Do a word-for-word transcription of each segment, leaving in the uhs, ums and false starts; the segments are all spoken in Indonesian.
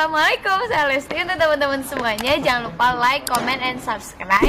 Assalamualaikum, saya Lesti. Untuk teman-teman semuanya, jangan lupa like, comment, and subscribe.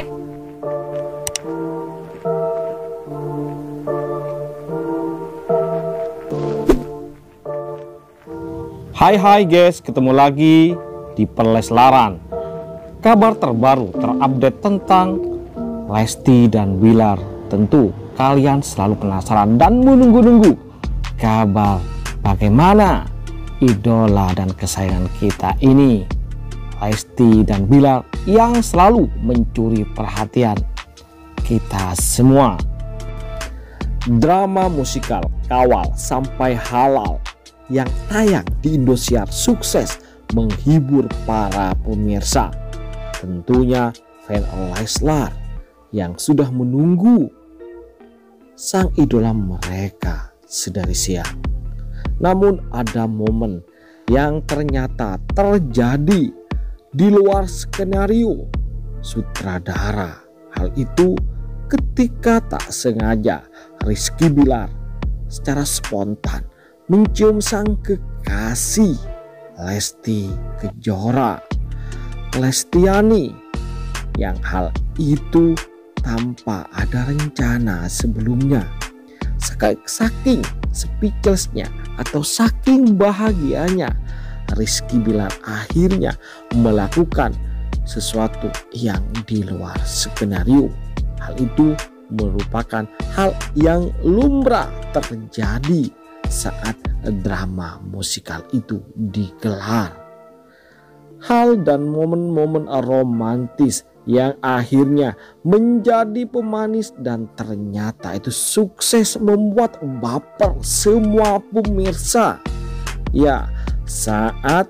Hai hai guys, ketemu lagi di Perleslaran. Kabar terbaru terupdate tentang Lesti dan Bilar. Tentu kalian selalu penasaran dan menunggu-nunggu kabar bagaimana idola dan kesayangan kita ini, Lesti dan Bilar, yang selalu mencuri perhatian kita semua. Drama musikal Kawal Sampai Halal yang tayang di Indosiar sukses menghibur para pemirsa. Tentunya fan Leslar yang sudah menunggu sang idola mereka sedari siang. Namun ada momen yang ternyata terjadi di luar skenario sutradara. Hal itu ketika tak sengaja Rizky Bilar secara spontan mencium sang kekasih Lesti Kejora, Lestiani, yang hal itu tanpa ada rencana sebelumnya. Saking speechlessnya atau saking bahagianya, Rizky Bilar akhirnya melakukan sesuatu yang di luar skenario. Hal itu merupakan hal yang lumrah terjadi saat drama musikal itu digelar. Hal dan momen-momen romantis yang akhirnya menjadi pemanis dan ternyata itu sukses membuat baper semua pemirsa. Ya, saat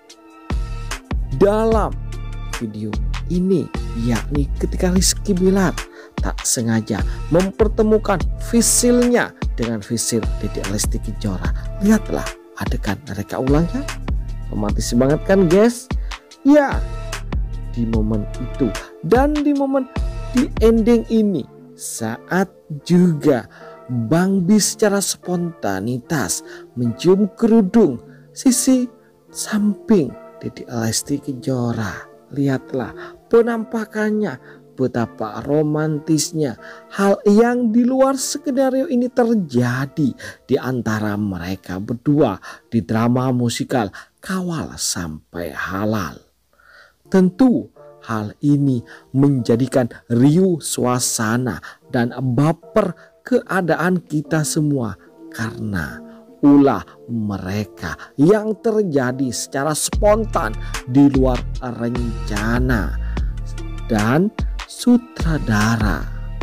dalam video ini, yakni ketika Rizky Bilar tak sengaja mempertemukan visilnya dengan visil Dedek Lesti Kejora. Lihatlah adegan reka ulangnya, romantis banget kan guys? Ya, di momen itu dan di momen di ending ini, saat juga Bang Bi secara spontanitas mencium kerudung sisi samping Dedek Lesti Kejora. Lihatlah penampakannya, betapa romantisnya hal yang di luar skenario ini terjadi di antara mereka berdua di drama musikal Kawal Sampai Halal. Tentu hal ini menjadikan riuh suasana dan baper keadaan kita semua karena ulah mereka yang terjadi secara spontan di luar rencana dan sutradara.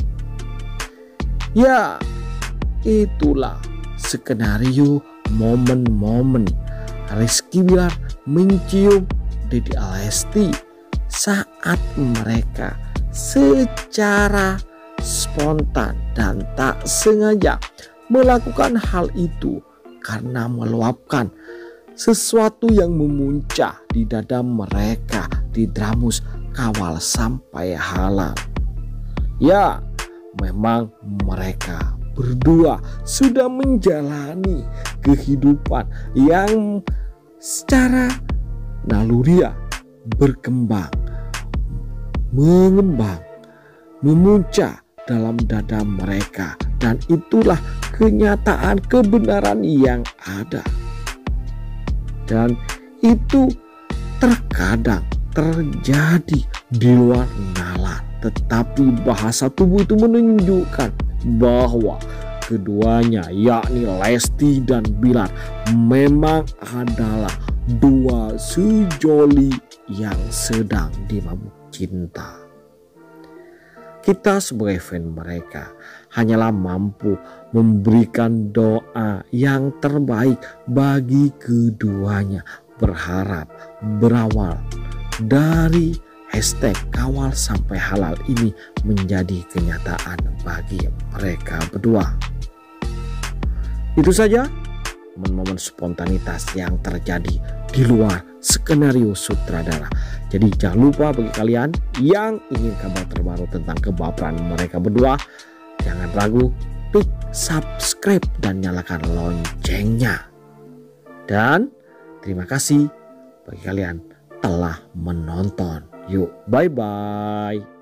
Ya, itulah skenario momen-momen Rizky Bilar mencium Dedek Lesti saat mereka secara spontan dan tak sengaja melakukan hal itu karena meluapkan sesuatu yang memuncah di dada mereka di dramus Kawal Sampai Halal. Ya, memang mereka berdua sudah menjalani kehidupan yang secara naluriah berkembang, mengembang, memuncah dalam dada mereka, dan itulah kenyataan kebenaran yang ada. Dan itu terkadang terjadi di luar nalar, tetapi bahasa tubuh itu menunjukkan bahwa keduanya, yakni Lesti dan Bilar, memang adalah dua sejoli yang sedang dimabuk cinta. Kita sebagai fan mereka hanyalah mampu memberikan doa yang terbaik bagi keduanya, berharap berawal dari hashtag Kawal Sampai Halal ini menjadi kenyataan bagi mereka berdua. Itu saja momen-momen spontanitas yang terjadi di luar skenario sutradara. Jadi jangan lupa bagi kalian yang ingin kabar terbaru tentang kebaperan mereka berdua, jangan ragu klik subscribe dan nyalakan loncengnya. Dan terima kasih bagi kalian telah menonton. Yuk, bye-bye.